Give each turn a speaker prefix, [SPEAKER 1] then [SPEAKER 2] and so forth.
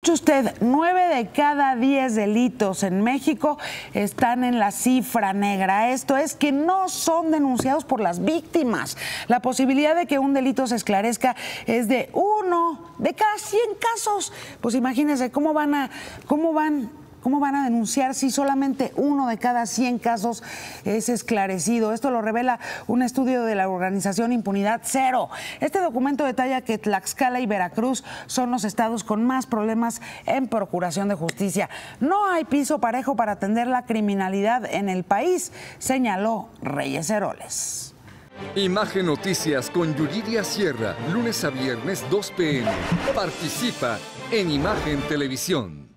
[SPEAKER 1] Escuche usted, 9 de cada 10 delitos en México están en la cifra negra. Esto es que no son denunciados por las víctimas. La posibilidad de que un delito se esclarezca es de 1 de cada 100 casos. Pues imagínense cómo van a denunciar si solamente 1 de cada 100 casos es esclarecido. Esto lo revela un estudio de la organización Impunidad Cero. Este documento detalla que Tlaxcala y Veracruz son los estados con más problemas en procuración de justicia. No hay piso parejo para atender la criminalidad en el país, señaló Reyes Heroles.
[SPEAKER 2] Imagen Noticias con Yuridia Sierra, lunes a viernes 2 p.m. Participa en Imagen Televisión.